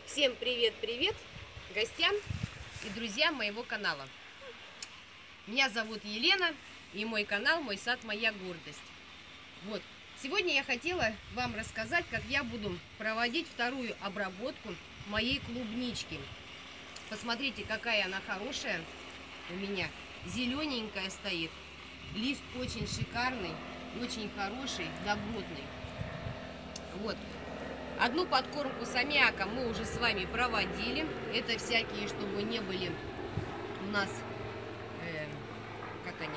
Всем привет-привет гостям и друзьям моего канала. Меня зовут Елена, и мой канал «Мой сад, моя гордость». Вот, сегодня я хотела вам рассказать, как я буду проводить вторую обработку моей клубнички. Посмотрите, какая она хорошая у меня, зелененькая стоит. Лист очень шикарный, очень хороший, добротный. Вот. Одну подкормку с аммиаком мы уже с вами проводили. Это всякие, чтобы не были у нас, как они,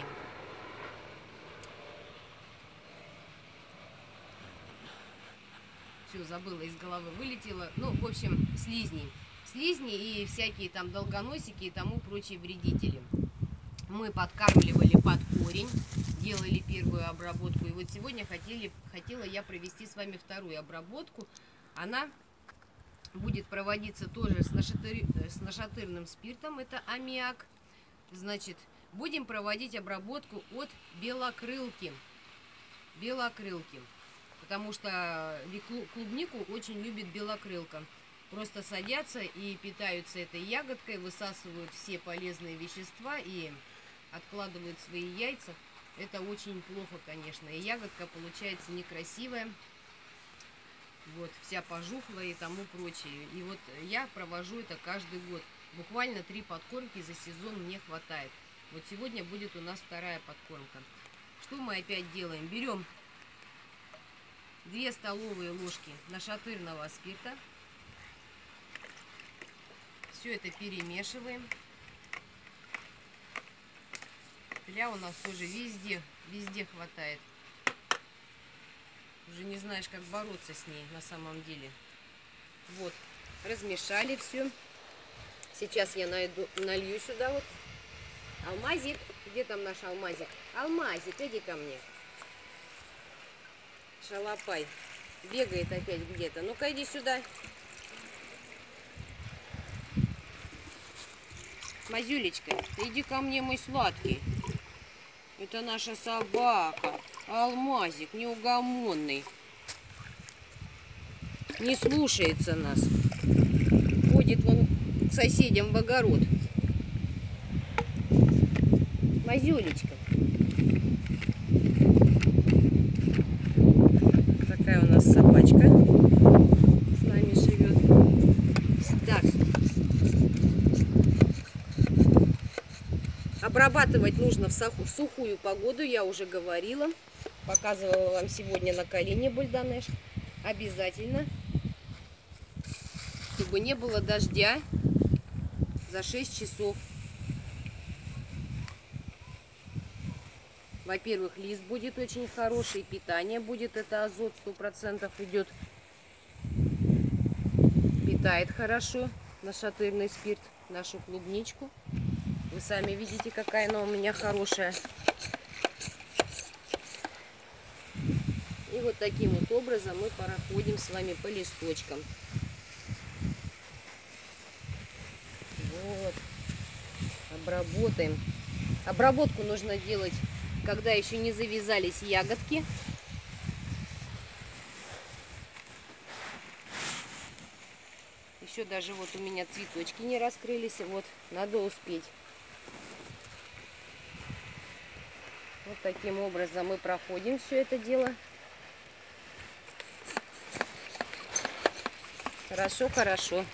все забыла, из головы вылетело. Ну, в общем, слизни и всякие там долгоносики и тому прочие вредители. Мы подкармливали под корень, делали первую обработку. И вот сегодня хотела я провести с вами вторую обработку. Она будет проводиться тоже с нашатырным спиртом, это аммиак. Значит, будем проводить обработку от белокрылки. Потому что клубнику очень любит белокрылка. Просто садятся и питаются этой ягодкой, высасывают все полезные вещества и откладывают свои яйца. Это очень плохо, конечно. И ягодка получается некрасивая. Вот, вся пожухлая и тому прочее. И вот я провожу это каждый год. Буквально 3 подкормки за сезон мне хватает. Вот сегодня будет у нас вторая подкормка. Что мы опять делаем? Берем 2 столовые ложки нашатырного спирта. Все это перемешиваем. Тля у нас тоже везде хватает. Уже не знаешь, как бороться с ней на самом деле. Вот, размешали все. Сейчас я налью сюда вот. Алмазик, где там наш алмазик? Алмазик, иди ко мне. Шалопай. Бегает опять где-то. Ну-ка, иди сюда. Мазюлечка, иди ко мне, мой сладкий. Это наша собака. Алмазик, неугомонный. Не слушается нас. Ходит вон к соседям в огород. Мазюлечка. Такая у нас собачка. С нами живет. Так. Обрабатывать нужно в сухую погоду, я уже говорила. Показывала вам сегодня на колени бульдонеш. Обязательно. Чтобы не было дождя за 6 часов. Во-первых, лист будет очень хороший, питание будет, это азот 100% идет. Питает хорошо нашатырный спирт, нашу клубничку. Вы сами видите, какая она у меня хорошая. И вот таким вот образом мы проходим с вами по листочкам. Вот. Обработаем. Обработку нужно делать, когда еще не завязались ягодки. Еще даже вот у меня цветочки не раскрылись. Вот, надо успеть. Вот таким образом мы проходим все это дело. Хорошо, хорошо.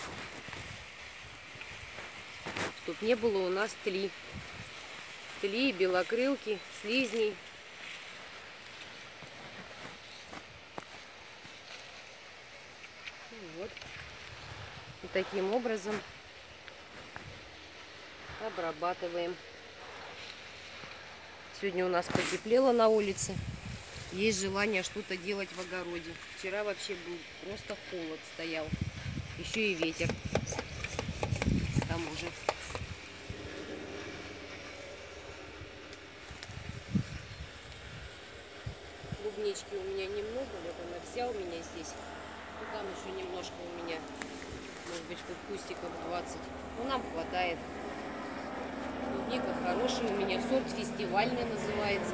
Чтоб не было у нас тли, белокрылки, слизней. Вот. И таким образом обрабатываем. Сегодня у нас потеплело на улице. Есть желание что-то делать в огороде. Вчера вообще был просто холод стоял. Еще и ветер. К тому же. Клубнички у меня немного. Вот она вся у меня здесь. Ну, там еще немножко у меня. Может быть, хоть кустиков 20. Но нам хватает. Клубника хорошая у меня. Сорт фестивальный называется.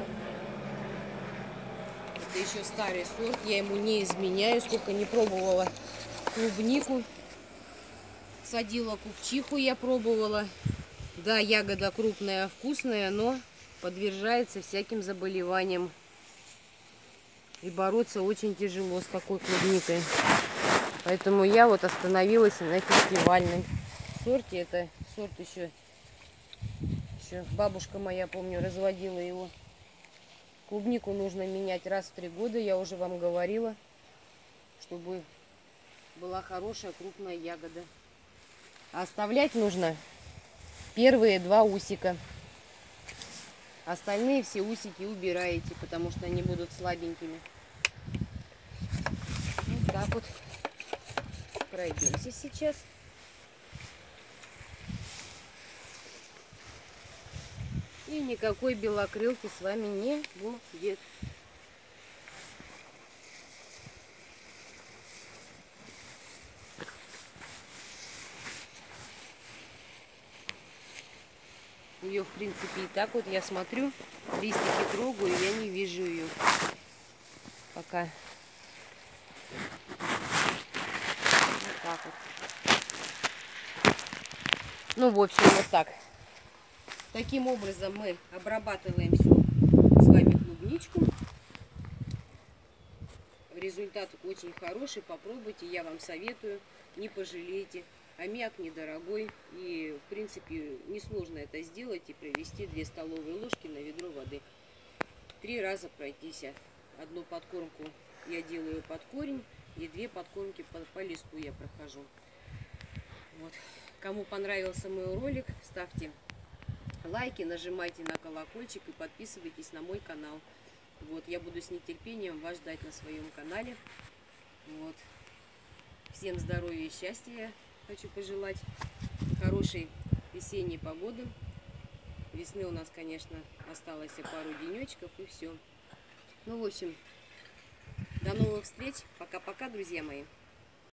Это еще старый сорт. Я ему не изменяю. Сколько не пробовала клубнику. Садила купчиху, я пробовала. Да, ягода крупная, вкусная, но подвергается всяким заболеваниям. И бороться очень тяжело с такой клубникой. Поэтому я вот остановилась на фестивальном сорте. Это сорт еще бабушка моя, помню, разводила его. Клубнику нужно менять раз в 3 года, я уже вам говорила, чтобы была хорошая крупная ягода. А оставлять нужно первые 2 усика. Остальные все усики убираете, потому что они будут слабенькими. Вот так вот пройдемся сейчас. И никакой белокрылки с вами не будет. Ее, в принципе, и так вот я смотрю, листики трогаю, я не вижу ее пока. Вот так вот. Ну, в общем, вот так. Таким образом мы обрабатываем всю с вами клубничку. Результат очень хороший, попробуйте, я вам советую, не пожалеете. Аммиак недорогой и, в принципе, несложно это сделать и провести 2 столовые ложки на ведро воды. 3 раза пройтись. Одну подкормку я делаю под корень и 2 подкормки по листу я прохожу. Вот. Кому понравился мой ролик, ставьте лайки, нажимайте на колокольчик и подписывайтесь на мой канал. Вот, я буду с нетерпением вас ждать на своем канале. Вот. Всем здоровья и счастья хочу пожелать. Хорошей весенней погоды. Весны у нас, конечно, осталось пару денечков и все. Ну, в общем, до новых встреч. Пока-пока, друзья мои.